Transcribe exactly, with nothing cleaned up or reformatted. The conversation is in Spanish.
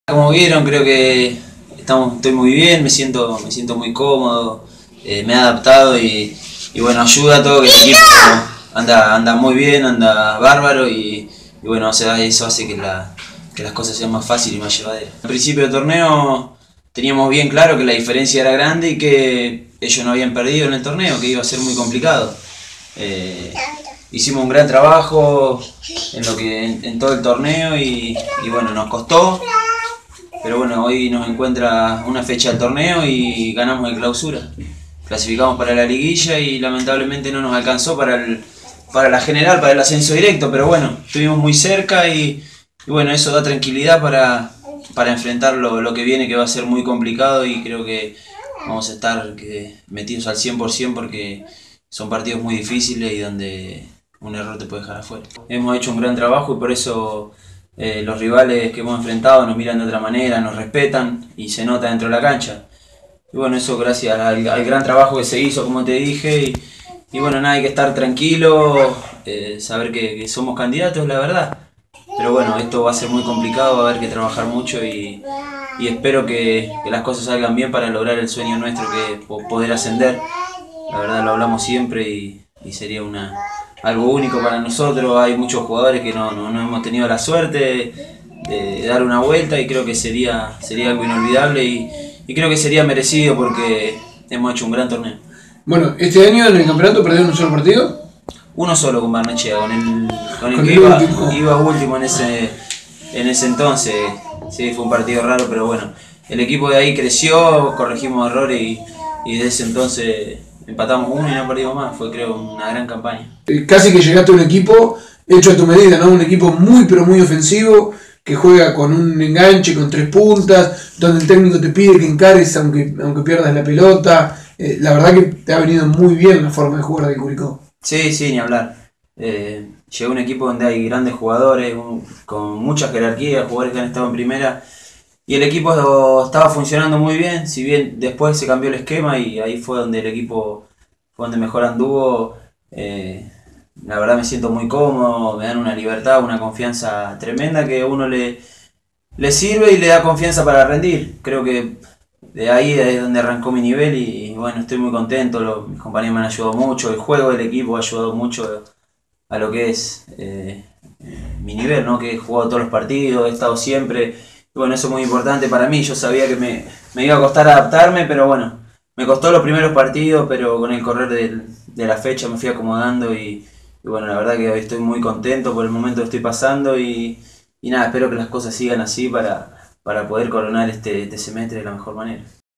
Como vieron, creo que estamos, estoy muy bien, me siento, me siento muy cómodo, eh, me he adaptado y, y bueno, ayuda a todo que el equipo anda, anda muy bien, anda bárbaro y, y bueno, o sea, eso hace que, la, que las cosas sean más fáciles y más llevaderas. Al principio del torneo teníamos bien claro que la diferencia era grande y que ellos no habían perdido en el torneo, que iba a ser muy complicado. Eh, hicimos un gran trabajo en, lo que, en, en todo el torneo y, y bueno, nos costó. Pero bueno, hoy nos encuentra una fecha del torneo y ganamos el clausura. Clasificamos para la liguilla y lamentablemente no nos alcanzó para, el, para la general, para el ascenso directo, pero bueno, estuvimos muy cerca y, y bueno, eso da tranquilidad para, para enfrentar lo, lo que viene, que va a ser muy complicado y creo que vamos a estar que, metidos al cien por ciento porque son partidos muy difíciles y donde un error te puede dejar afuera. Hemos hecho un gran trabajo y por eso Eh, los rivales que hemos enfrentado nos miran de otra manera, nos respetan y se nota dentro de la cancha. Y bueno, eso gracias al, al gran trabajo que se hizo, como te dije, y, y bueno, nada, hay que estar tranquilo, eh, saber que, que somos candidatos, la verdad. Pero bueno, esto va a ser muy complicado, va a haber que trabajar mucho y, y espero que, que las cosas salgan bien para lograr el sueño nuestro, que es poder ascender. La verdad lo hablamos siempre y, y sería una... algo único para nosotros. Hay muchos jugadores que no, no, no hemos tenido la suerte de, de dar una vuelta y creo que sería, sería algo inolvidable y, y creo que sería merecido porque hemos hecho un gran torneo. Bueno, este año en el campeonato perdieron un solo partido. Uno solo con Barnechea, con el, con el con que el iba, último. iba último en ese, en ese entonces. Sí, fue un partido raro, pero bueno, el equipo de ahí creció, corregimos errores y, y desde ese entonces empatamos uno y no perdimos más. Fue, creo, una gran campaña. Casi que llegaste a un equipo hecho a tu medida, ¿no? Un equipo muy pero muy ofensivo, que juega con un enganche, con tres puntas, donde el técnico te pide que encares aunque, aunque pierdas la pelota. Eh, la verdad que te ha venido muy bien la forma de jugar de Curicó. Sí, sí, ni hablar. Eh, llegó un equipo donde hay grandes jugadores, un, con mucha jerarquía, jugadores que han estado en primera, y el equipo estaba funcionando muy bien, si bien después se cambió el esquema y ahí fue donde el equipo fue donde mejor anduvo. Eh, la verdad me siento muy cómodo, me dan una libertad, una confianza tremenda que a uno le, le sirve y le da confianza para rendir. Creo que de ahí es donde arrancó mi nivel y, y bueno, estoy muy contento, los, mis compañeros me han ayudado mucho, el juego del equipo ha ayudado mucho a lo que es eh, mi nivel, ¿no? Que he jugado todos los partidos, he estado siempre, y bueno, eso es muy importante para mí. Yo sabía que me, me iba a costar adaptarme, pero bueno, me costó los primeros partidos, pero con el correr de, de la fecha me fui acomodando y, y bueno, la verdad que hoy estoy muy contento por el momento que estoy pasando y, y nada, espero que las cosas sigan así para, para poder coronar este, este semestre de la mejor manera.